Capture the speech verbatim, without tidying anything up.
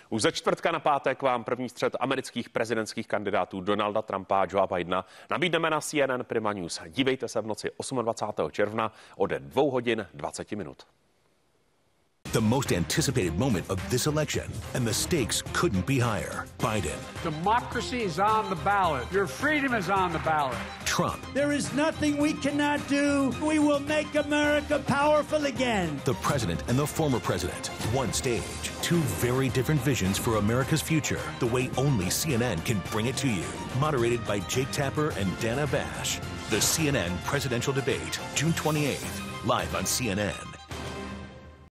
Už ze čtvrtka na pátek vám první střet amerických prezidentských kandidátů Donalda Trumpa a Joea Bidena nabídneme na C N N Prima News. Dívejte se v noci dvacátého osmého června od dvou hodin dvacet minut. The most anticipated moment of this election, and the stakes couldn't be higher. Biden. Democracy is on the ballot. Your freedom is on the ballot. Trump. There is nothing we cannot do. We will make America powerful again. The president and the former president. One stage. Two very different visions for America's future. The way only C N N can bring it to you. Moderated by Jake Tapper and Dana Bash. The C N N presidential debate, June twenty-eighth. Live on C N N.